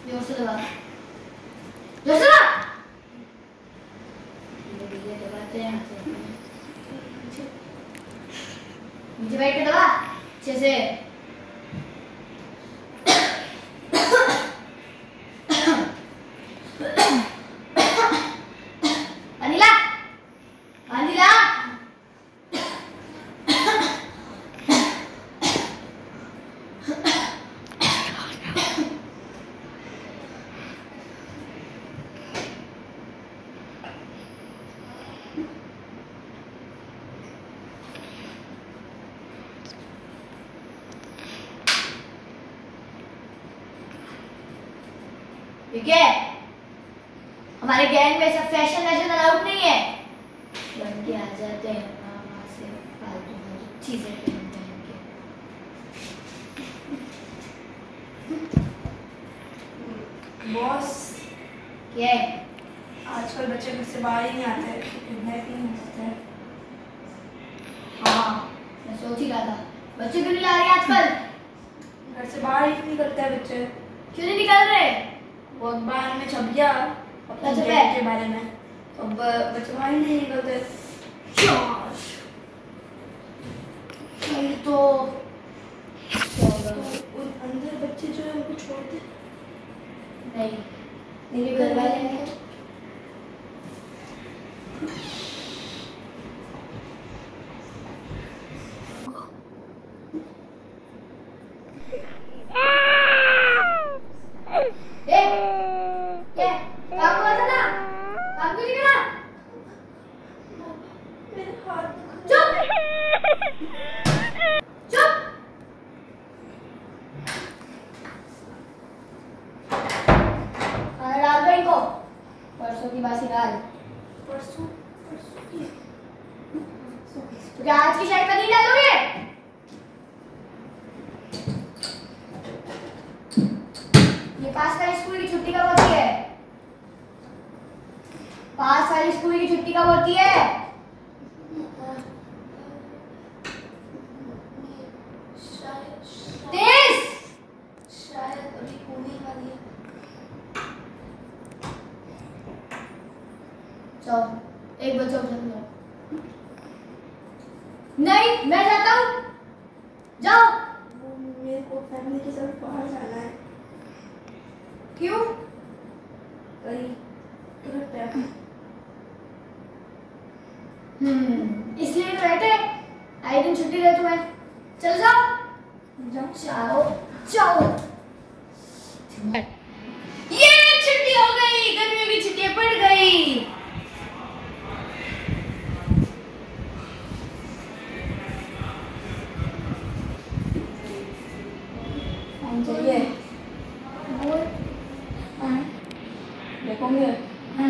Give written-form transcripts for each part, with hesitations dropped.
जोर से दबा, जोर से दबा। ये दबाते हैं नीचे बैठ के दबा अच्छे से। अनिला, अनिला, ठीक है। हमारे गैंग में सब फैशन वैशन अलाउड नहीं है। बन के आ जाते हैं वहां से फालतू चीजें पहनते हैं के। बॉस क्या है? आजकल बच्चे घर से बाहर ही नहीं आते, किडनैपिंग होता है। हाँ, मैं सोच ही रहा था बच्चे क्यों नहीं ला रहे आजकल? घर से बाहर ही नहीं निकलते हैं बच्चे। क्यों नहीं निकल रहे? वो अखबार में छप गया अपने अच्छा, देश के बारे में, तो अब बच्चे बाहर ही नहीं निकलते। तो उन अंदर बच्चे जो है उनको छोड़ते नहीं, मेरे घर वाले हैं। परसों की बासी दाल। परसों की तो क्या आज की चाय पर नहीं डालोगे? ये पास वाली स्कूल की छुट्टी कब होती है? पास वाली स्कूल की छुट्टी कब होती है? शायद अभी होने वाली है। चलो एक बच्चा उठा लो। नहीं, मैं जाता हूँ। जाओ। मेरे को फैमिली के साथ बाहर जाना है। क्यों? कहीं ट्रिप है। इसलिए तो बैठे आई दिन छुट्टी दे तुम्हें। चल जाओ, जाओ जाओ जाओ। ये छुट्टी हो गई, गर्मी की छुट्टियां पड़ गई। चाहिए देखोगे।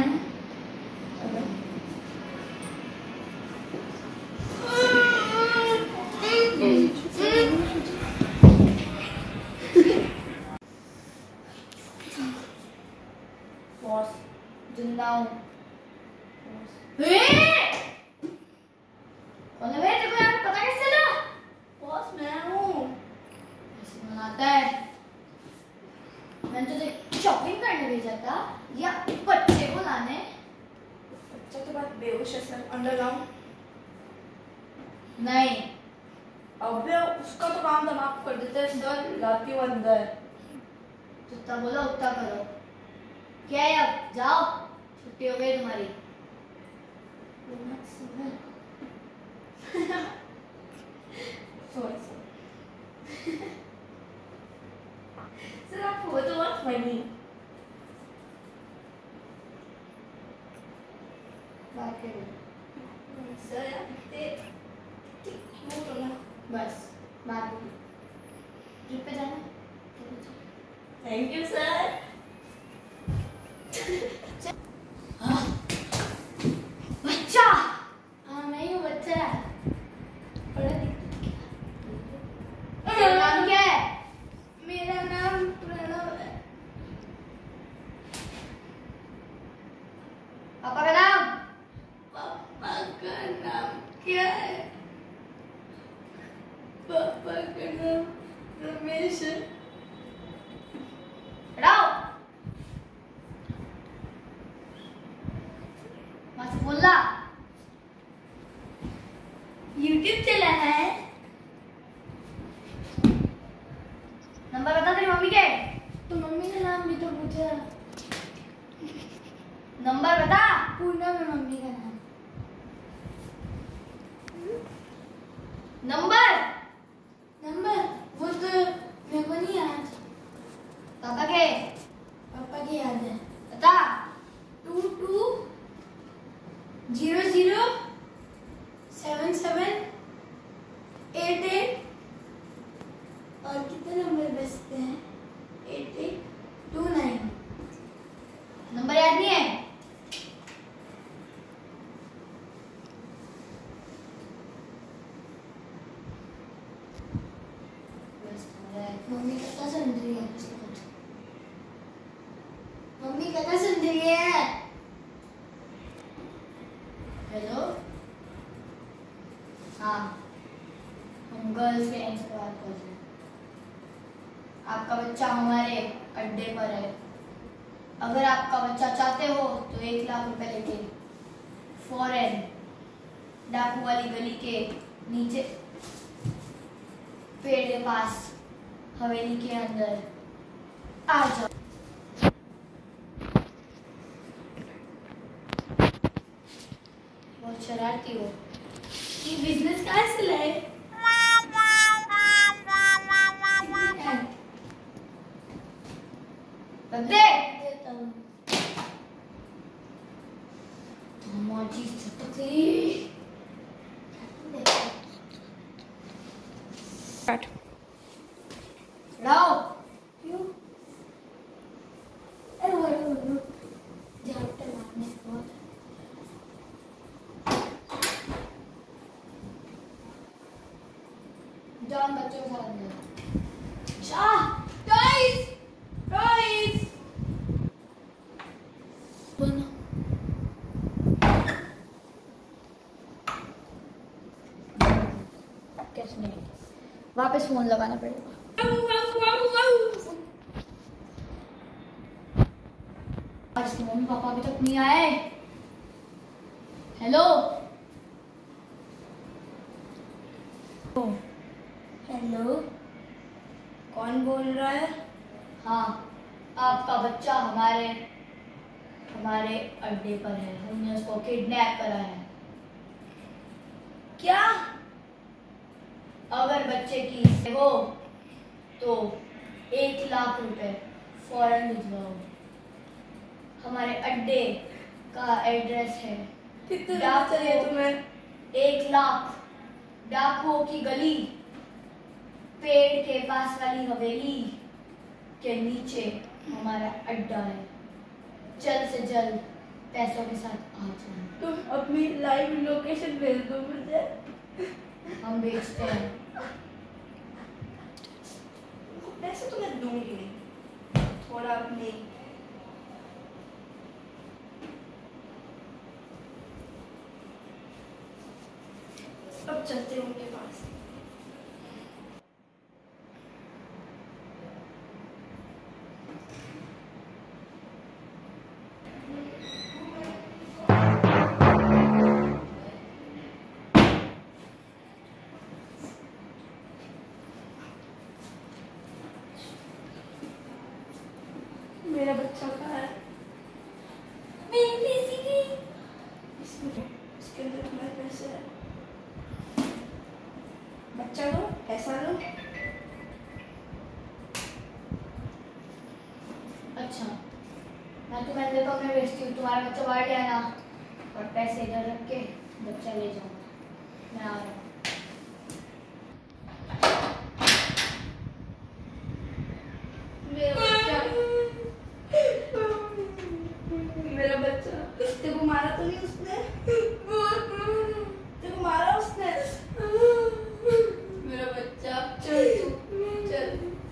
बॉस जिंदा हूँ। पता कैसे चला? बॉस मैं हूँ। आता है। मैंने तुझे शॉपिंग करने भेजा था या बच्चे को लाने? बच्चा के बाद बेहोश है सर, अंदर लाऊं? नहीं, अबे उसका तो काम तमाम कर देते हैं सर, लाती हूँ अंदर। जितना बोलो उतना करो। क्या है अब? जाओ, छुट्टी हो गई तुम्हारी। सॉरी सर, आप हो तो मत फनी। बात करो सर आप इतने क्यों करना? बस बात करो। ट्रिप पे जाना? Thank you sir. बच्चा? हाँ मैं ही हूँ बच्चा। तेरा नाम क्या है? मेरा नाम प्रणव है। पापा का नाम? पापा का नाम क्या है? पापा का नाम रमेश है। हटाओ। नंबर बता तेरी मम्मी के। तो मम्मी का नाम भी तो पूछा। नंबर बता। पूनम है मम्मी का नाम। नंबर नंबर वो तो मेरे को नहीं याद। पापा के। पापा की याद है। बता। 22007788 और कितने नंबर बचते हैं? 8829। नंबर याद नहीं है? मम्मी कथा सुन रही है। मम्मी कथा सुन रही है। हेलो। हाँ, हम गर्ल्स के एंड से बात कर रहे हैं। आपका बच्चा हमारे अड्डे पर है। अगर आपका बच्चा चाहते हो तो 1 लाख रुपए लेके फॉरेन डाकू वाली गली के नीचे पेड़ के पास हवेली के अंदर आ जाओ। बहुत शरारती हो। ये बिजनेस कहाँ से लाए? बंदे देता हूँ। मौजी छटकी। लाओ। क्यों? अरे वो झापटे मारने बहुत। जॉन बच्चों के साथ अंदर। शाह टॉयज टॉयज बना। कैसे नहीं? वापस फोन लगाना पड़ेगा। आज मम्मी पापा अभी तक नहीं आए। हेलो। हेलो, कौन बोल रहा है? हाँ, आपका बच्चा हमारे अड्डे पर है। हमने उसको किडनैप करा है। क्या? अगर बच्चे की हो तो 1 लाख रुपए फौरन भिजवाओ। हमारे अड्डे का एड्रेस है कितने डाक चाहिए तुम्हें? 1 लाख, डाकुओं की गली, पेड़ के पास वाली हवेली के नीचे हमारा अड्डा है। जल्द से जल्द पैसों के साथ आ जाओ। तुम अपनी लाइव लोकेशन भेज दो मुझे। हम बेचते हैं। पैसे तो मैं दूंगी नहीं, थोड़ा अपनी अब चलते हैं उनके पास। मेरा बच्चा कहाँ है? इसके अंदर तुम्हारे पैसे है। बच्चा लो, पैसा लो। अच्छा, मैं तुम्हें देखो मैं बेचती हूँ। तुम्हारा बच्चा बाहर ले आना और पैसे इधर रख के बच्चा ले जाऊंगा। मैं आ रहा हूँ। मेरा बच्चा तेरे को मारा तो नहीं उसने? तेरे को मारा उसने? मेरा बच्चा चल तू चल।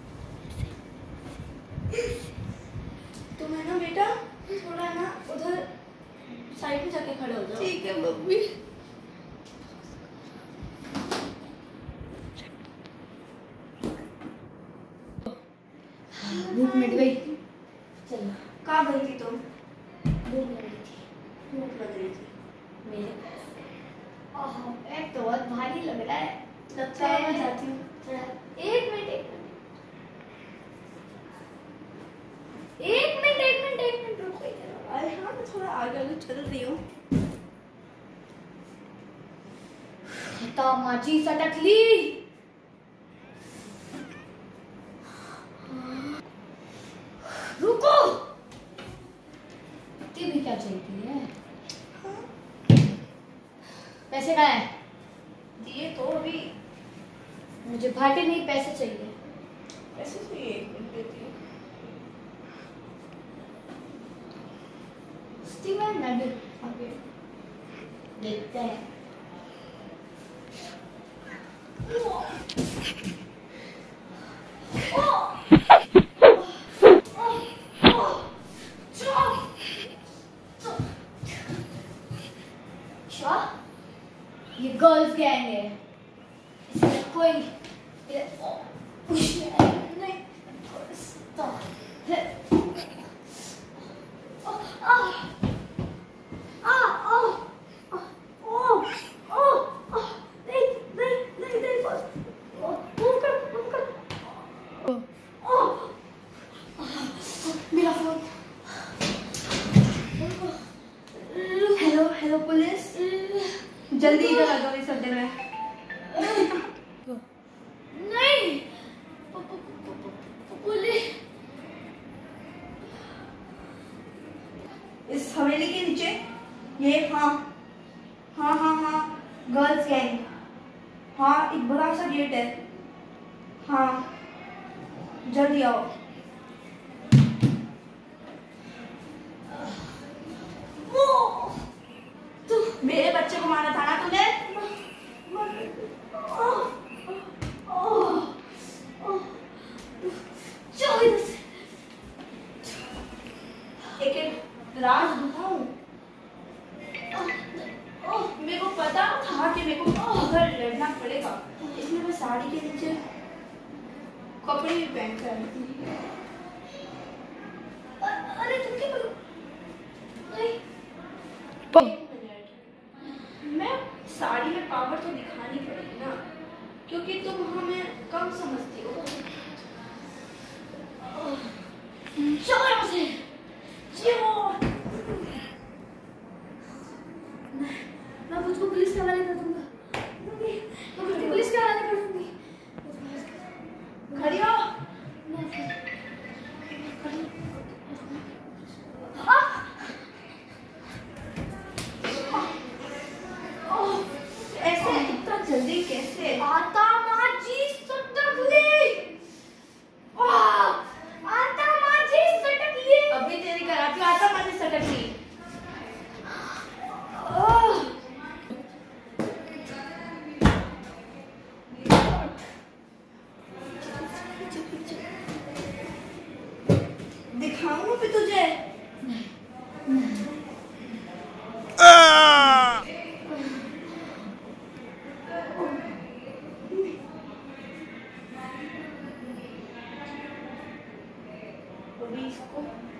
तुम है ना बेटा, थोड़ा ना उधर साइड में जाके खड़े हो जाओ। ठीक है मम्मी। भूख मिट गई। चलो। कहाँ गई थी तुम? भूख लग रही थी। भूख लग रही थी। मेरे बैग तो बहुत भारी लग रहा है। लगता चलो है मैं जाती हूँ। थोड़ा 1 मिनट रही हूँ। माची सटकली। रुको, इतनी भी क्या चलती है? पैसे कहाँ है? दिए तो अभी। मुझे भाटे नहीं, पैसे चाहिए। पैसे चाहिए, 1 मिनट देती हूँ। मैं भी आगे देखते हैं। ये गर्ल्स गैंग है, इसमें कोई नहीं। मेरा फोन। हेलो हेलो पुलिस, जल्दी इधर आ जाओ इस अड्डे में। नहीं, पुलिस। इस हवेली के नीचे ये, हाँ हाँ हाँ हाँ, गर्ल्स गैंग। हाँ, एक बड़ा सा गेट है। हाँ, जल्दी आओ। मेरे बच्चे को मारा था ना तूने? एक एक राज बताऊं? मेरे को पता था कि मेरे को उधर लड़ना पड़ेगा, इसलिए मैं साड़ी के नीचे कपड़े भी पहन कर आई थी। अरे तुम क्या करो? नहीं, मैं साड़ी में पावर तो दिखानी पड़ेगी ना, क्योंकि तुम हमें कम समझती हो। चलो यहाँ से। मैं मुझको पुलिस के हवाले कर दूंगा। मैं मुझको पुलिस के हवाले कर दूंगी। खड़ी हो। ऐसे इतना जल्दी कैसे? आता माजी सटकली। आता माजी सटकली। अभी तेरी कराती हूँ, आता माजी सटकली। दिखाऊंगा भी तुझे। अभी इसको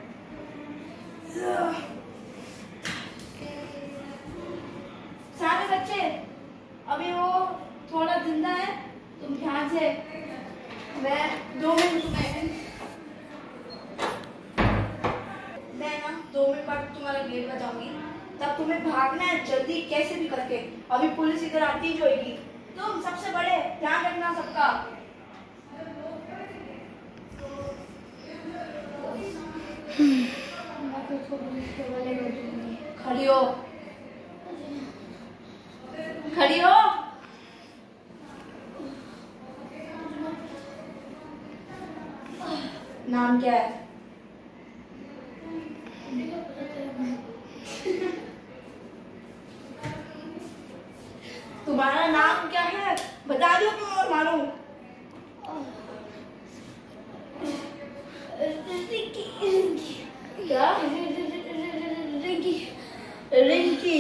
सारे बच्चे, अभी वो थोड़ा जिंदा है, तुम ध्यान से। मैं 2 मिनट में, मैं ना 2 मिनट बाद तुम्हारा गेट बजाऊंगी, तब तुम्हें भागना है जल्दी कैसे भी करके। अभी पुलिस इधर आती ही होगी। तुम सबसे बड़े, ध्यान रखना सबका। मैं तुझको पुलिस के हवाले कर दूंगी। खड़ी हो, खड़ी हो। नाम क्या है? तुम्हारा नाम क्या है? बता दो तुम और मानो। क्या? रिंकी।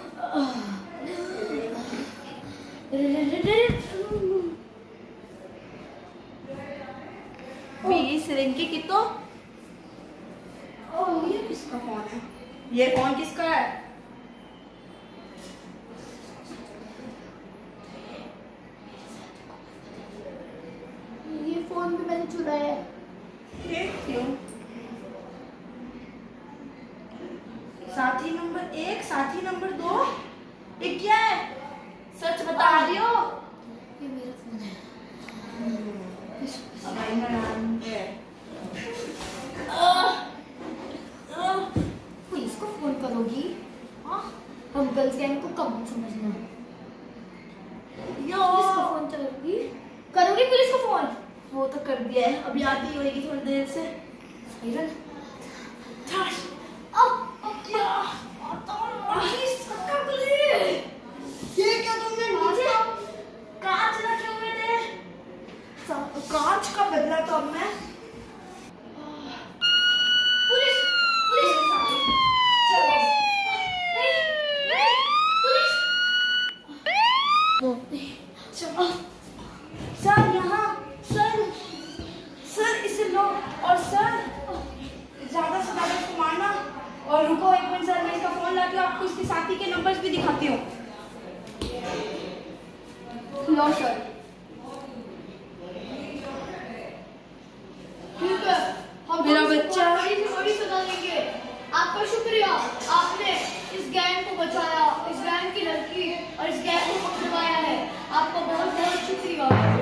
बीस रिंकी की तो। ये किसका फोन है? ये फोन किसका है? ये फोन भी मैंने चुराया है। ये क्यों? साथी नंबर 1, साथी नंबर 2, ये क्या है? सच बता रही हो? ये मेरा फोन है। अब आई ना नाम है। पुलिस को फोन करोगी? हाँ, हम गर्ल्स गैंग को कम मत समझना। पुलिस को फोन करोगी? करोगी पुलिस को फोन? वो तो कर दिया है, अब याद नहीं होगी थोड़ी देर से। साइरन, अब क्या? ये क्या तुमने नीचे कांच रखे हुए थे? कांच का बदला तो अब मैं। पुलिस, पुलिस, चलो। चलो। सर यहाँ, सर इसे लो, और सर ज्यादा से ज्यादा इसको मारना। और रुको एक मिनट सर, मैं इसका फोन लाती हूँ, आपको इसके साथी के नंबर्स भी दिखाती हूँ। लो सर। ठीक है, हम मेरा बच्चा। बड़ी सजा देंगे। आपका शुक्रिया, आपने इस गैंग को बचाया, इस गैंग की लड़की और इस गैंग को पकड़वाया है। आपका बहुत बहुत शुक्रिया।